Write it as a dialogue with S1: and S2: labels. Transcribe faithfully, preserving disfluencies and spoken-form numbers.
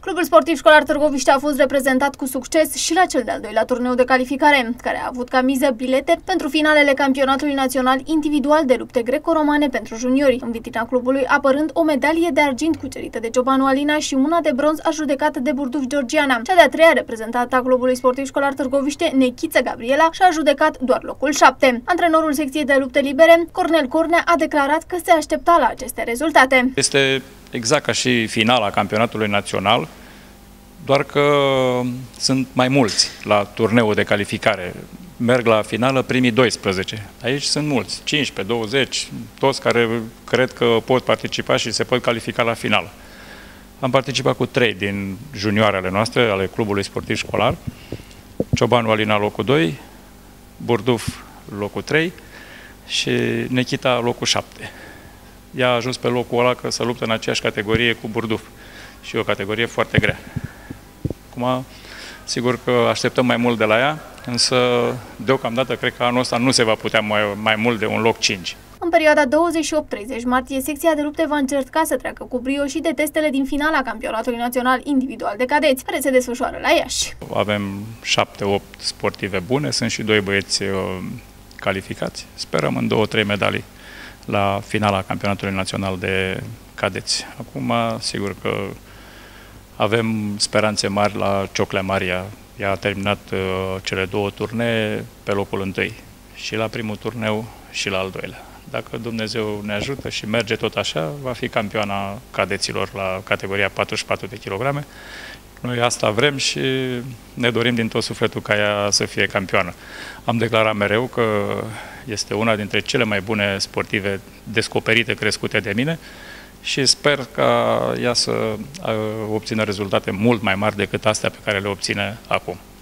S1: Clubul sportiv școlar Târgoviște a fost reprezentat cu succes și la cel de-al doilea turneu de calificare, care a avut ca miză bilete pentru finalele campionatului național individual de lupte greco-romane pentru juniori, în vitrina clubului apărând o medalie de argint cucerită de Ciobanu Alina și una de bronz ajudecată de Burduf Georgiana. Cea de-a treia reprezentată a clubului sportiv școlar Târgoviște, Nechiță Gabriela, și-a judecat doar locul șapte. Antrenorul secției de lupte libere, Cornel Cornea, a declarat că se aștepta la aceste rezultate.
S2: Este exact ca și finala campionatului național, doar că sunt mai mulți la turneul de calificare. Merg la finală primii doisprezece. Aici sunt mulți, cincisprezece, douăzeci, toți care cred că pot participa și se pot califica la finală. Am participat cu trei din junioarele noastre, ale clubului sportiv școlar. Ciobanu Alina locul doi, Burduf locul trei și Nechita locul șapte. Ea a ajuns pe locul ăla că să luptă în aceeași categorie cu Burduf și o categorie foarte grea. Acum, sigur că așteptăm mai mult de la ea, însă deocamdată cred că anul ăsta nu se va putea mai, mai mult de un loc cinci.
S1: În perioada douăzeci și opt treizeci martie, secția de lupte va încerca să treacă cu brio și de testele din finala campionatului național individual de cadeți, care se desfășoară la Iași.
S2: Avem șapte opt sportive bune, sunt și doi băieți uh, calificați. Sperăm în două trei medalii la finala campionatului național de cadeți. Acum, sigur că avem speranțe mari la Cioclea Maria. Ea a terminat uh, cele două turnee pe locul întâi, și la primul turneu și la al doilea. Dacă Dumnezeu ne ajută și merge tot așa, va fi campioana cadeților la categoria patruzeci și patru de kilograme. Noi asta vrem și ne dorim din tot sufletul ca ea să fie campioană. Am declarat mereu că este una dintre cele mai bune sportive descoperite, crescute de mine, și sper ca ea să obțină rezultate mult mai mari decât astea pe care le obține acum.